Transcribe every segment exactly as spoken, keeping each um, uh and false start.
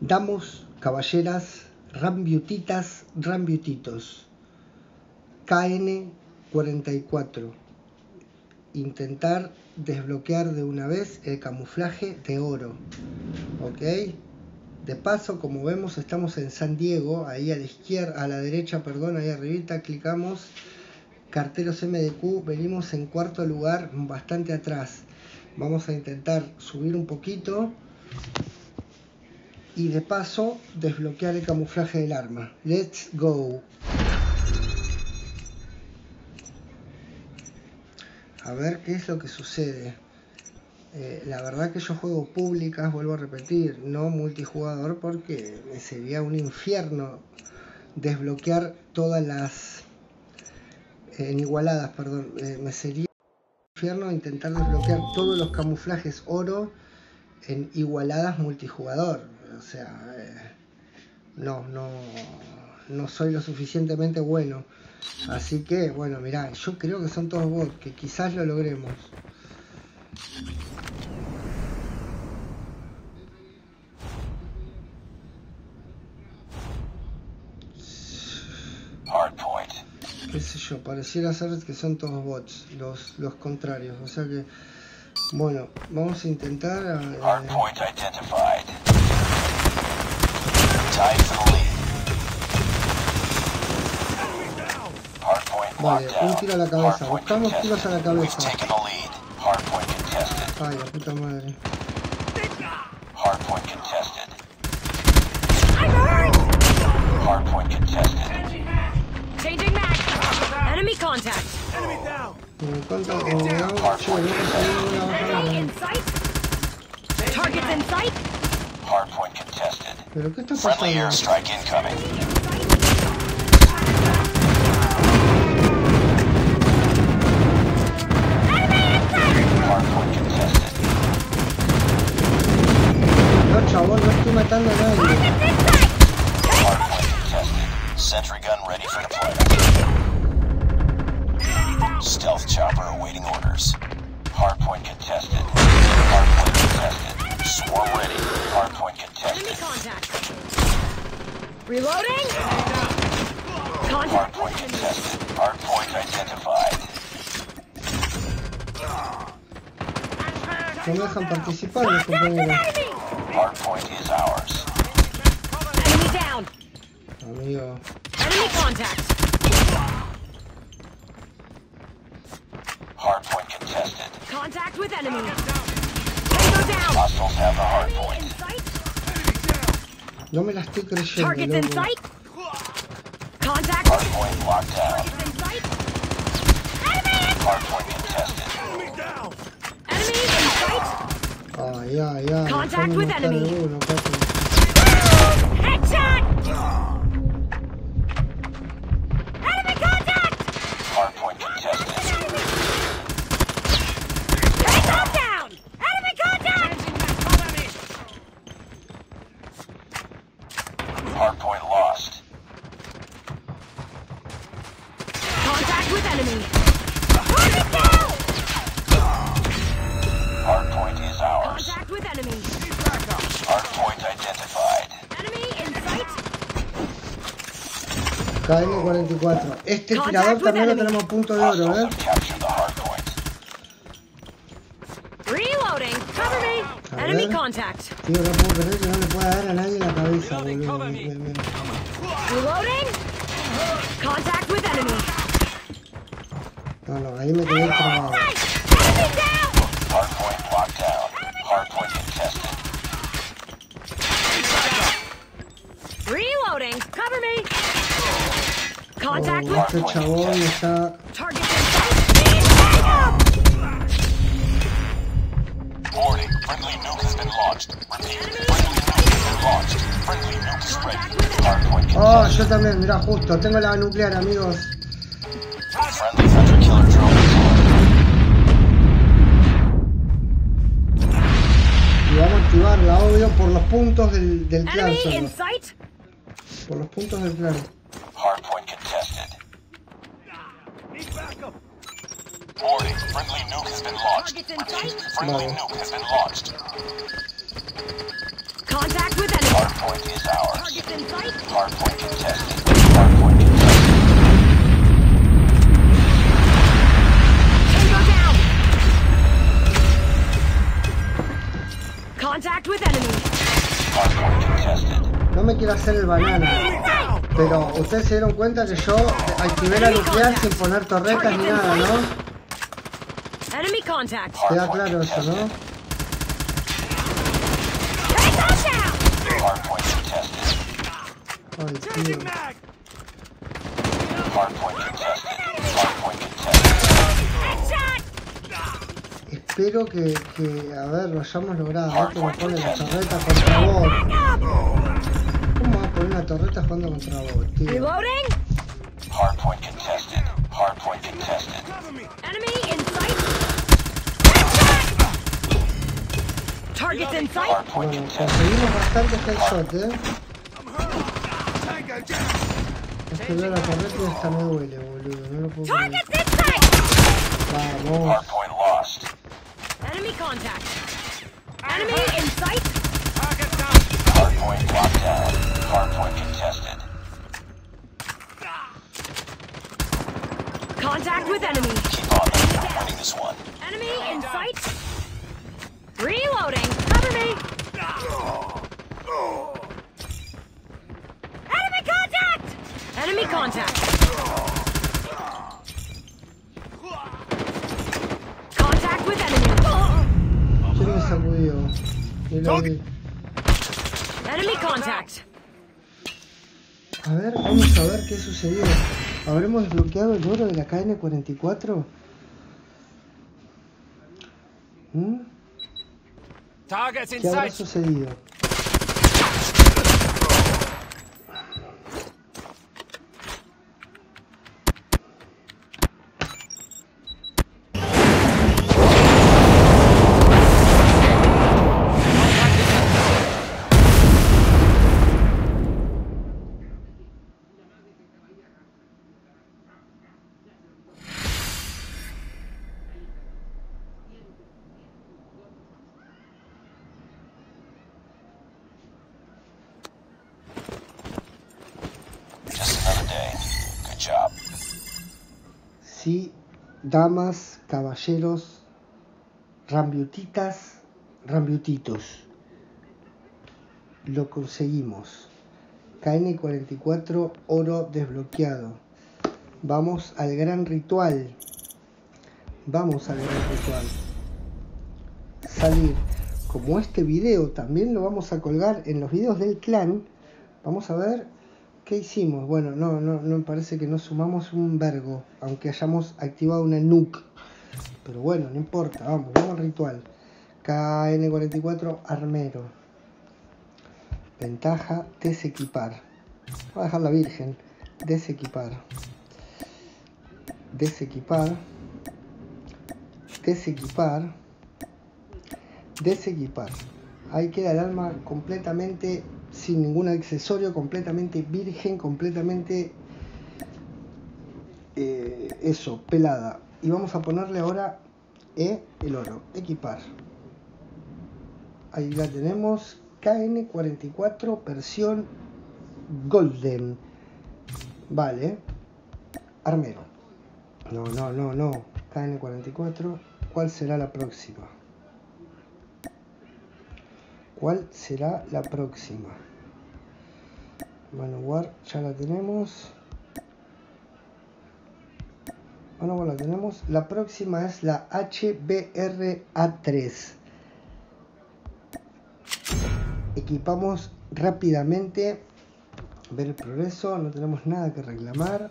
Damos, caballeras, rambiutitas, rambiutitos. K N cuarenta y cuatro. Intentar desbloquear de una vez el camuflaje de oro. Ok. De paso, como vemos, estamos en San Diego. Ahí a la izquierda, a la derecha, perdón, ahí arribita, clicamos. Carteros M D Q, venimos en cuarto lugar, bastante atrás. Vamos a intentar subir un poquito. Y de paso, desbloquear el camuflaje del arma. Let's go. A ver qué es lo que sucede. Eh, la verdad que yo juego públicas, vuelvo a repetir, no multijugador, porque me sería un infierno desbloquear todas las... Eh, en igualadas, perdón. Eh, me sería un infierno intentar desbloquear todos los camuflajes oro en igualadas multijugador. O sea, eh, no, no, no soy lo suficientemente bueno. Así que, bueno, mirá, yo creo que son todos bots, que quizás lo logremos. Hardpoint. Qué sé yo, pareciera ser que son todos bots, los, los contrarios. O sea que, bueno, vamos a intentar... Eh, Hardpoint identified. Tied for the lead. Vale, un tiro a la cabeza. Buscamos tiros a la cabeza. Ay, la puta madre. Hardpoint contested. Hardpoint contested. Changing mag. Enemy contact. Enemy down. Enemy in sight. Targets in sight. Hardpoint contested. ¿Pero qué está Friendly pasando? airstrike incoming. Hardpoint contested. No, chabón, no estoy matando a nadie. Hardpoint contested. Sentry gun ready for deployment. Stealth chopper awaiting orders. Hardpoint contested. Hardpoint contested. Swarm ready. Hardpoint contested. Enemy contact. Reloading. Contact. Hardpoint contested. Hardpoint identified. No me dejan participar, mis compañeros. Hardpoint is ours. Enemy down. Amigo. Enemy contact. Hardpoint contested. Contact with enemy. Tango down. Hostiles have the In hardpoint. sight. No me la estoy creyendo, Targets in loco. sight. Contact. Hardpoint locked down. Targets in sight. Enemy in Hardpoint contested. Enemy down. Enemy in sight. Ay, ay, ay. Contact déjame with matar enemy. uno, papi. Headshot. Enemy contact. Hardpoint contested. Tango down. Enemy contact. Hardpoint lost. Contact with enemy. Target down. Hardpoint is ours. Contact with enemy. Hardpoint identified. Enemy in sight. K N cuarenta y cuatro. Este Contact tirador with también lo enemy. tenemos a punto de oro, Hostiles ¿eh? have captured the hardpoint. Reloading. Cover me. A Enemy ver. contact. Tío, no puedo creer que no le pueda dar a nadie la cabeza, boludo. Me- me- me- Reloading. Contact with enemy. No, no, ahí me quedé trabado. Enemy down. Hardpoint locked down. Hardpoint contested. Reloading. Cover me. Contact Oh, with este chabón está... target in sight. Warning. Friendly nuke has been launched. Repeat. Friendly nuke has been launched. Friendly nuke is ready. Hardpoint Oh, contested. yo también, mirá, justo. Tengo la nuclear, amigos. Friendly hunter killer drone deployed. Y vamos a activarla, obvio, por los puntos del, del clan. Enemy solo. in sight. Por los puntos del clan. Hardpoint contested. Need backup. Warning. Friendly nuke has been launched. Targets in Repeat. sight. Friendly Vale. nuke has been launched. Contact with enemy. Hardpoint Contact with enemy. Hardpoint contested. No me quiero hacer el banana, pero ustedes se dieron cuenta que yo activé la nuclear sin poner torretas ni nada, ¿no? Enemy contact. Queda claro eso, ¿no? Hardpoint contested. Ay, tío. Changing mag. Hardpoint contested. Hardpoint contested. Espero que, que, a ver, lo hayamos logrado. A ver que me pone la torreta contra vos. ¿Cómo va a poner una torreta jugando contra vos, tío? Reloading. Hardpoint contested. Hardpoint contested. Cover me. Enemy in sight. Targets in sight. Hardpoint Bueno, contested. conseguimos bastante headshot, ¿eh? I'm hurt. Tango down. Es que veo la torreta y esta me duele, boludo. No lo puedo creer. Targets in sight. Vamos. Hardpoint lost. Enemy contact. Enemy in sight. Target down. Hardpoint locked down. Hardpoint contested. Contact with enemy. Keep on them. We're winning this one. Enemy in sight. Reloading. Cover me. Enemy contact. Enemy contact. Contact with enemy. ¿Quién me sacudió? Ni lo vi. Enemy contact. A ver, vamos a ver qué sucedió. ¿Habremos desbloqueado el oro de la K N cuarenta y cuatro? ¿Mm? Targets in ¿Qué habrá sight. sucedido? Just another day. Good job. Sí, damas, caballeros, rambiutitas, rambiutitos. Lo conseguimos. K N cuarenta y cuatro, oro desbloqueado. Vamos al gran ritual. Vamos al gran ritual. Salir. Como este video también lo vamos a colgar en los videos del clan. Vamos a ver qué hicimos. Bueno, no, no, no me parece que no sumamos un vergo, aunque hayamos activado una nuke. Pero bueno, no importa, vamos, vamos al ritual. K N cuarenta y cuatro, armero. Ventaja, desequipar. Voy a dejar la virgen. Desequipar. Desequipar. Desequipar. Desequipar. Ahí queda el arma completamente sin ningún accesorio, completamente virgen, completamente eh, eso, pelada. Y vamos a ponerle ahora E, el oro. Equipar. Ahí la tenemos. K N cuarenta y cuatro versión Golden. Vale. Armero. No, no, no, no. K N cuarenta y cuatro. ¿Cuál será la próxima? ¿Cuál será la próxima? Manowar ya la tenemos. Manowar la tenemos. La próxima es la H B R A tres. Equipamos rápidamente. Ver el progreso. No tenemos nada que reclamar.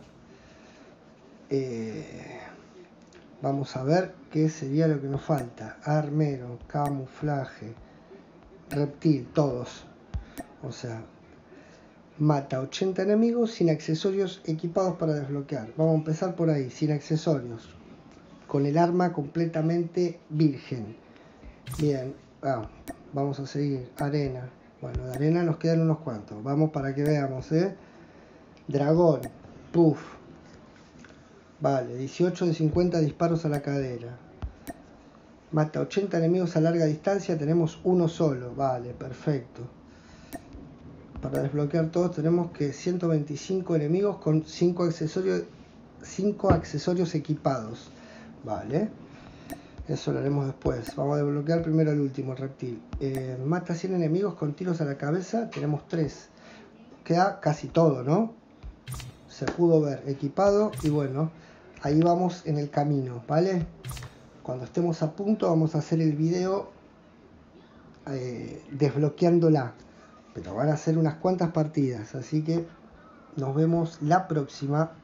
Eh, vamos a ver qué sería lo que nos falta. Armero, camuflaje, reptil, todos. O sea, mata ochenta enemigos sin accesorios equipados para desbloquear. Vamos a empezar por ahí, sin accesorios, con el arma completamente virgen. Bien, ah, vamos a seguir. Arena. Bueno, de arena nos quedan unos cuantos. Vamos para que veamos, ¿eh? Dragón. Puff. Vale, dieciocho de cincuenta disparos a la cadera. Mata ochenta enemigos a larga distancia, tenemos uno solo. Vale, perfecto. Para desbloquear todos tenemos que ciento veinticinco enemigos con cinco accesorios, cinco accesorios equipados. Vale. Eso lo haremos después. Vamos a desbloquear primero el último, el reptil. Eh, mata cien enemigos con tiros a la cabeza. Tenemos tres. Queda casi todo, ¿no? Se pudo ver. Equipado. Y bueno, ahí vamos en el camino, ¿vale? Cuando estemos a punto vamos a hacer el video eh, desbloqueándola. Pero van a ser unas cuantas partidas. Así que nos vemos la próxima.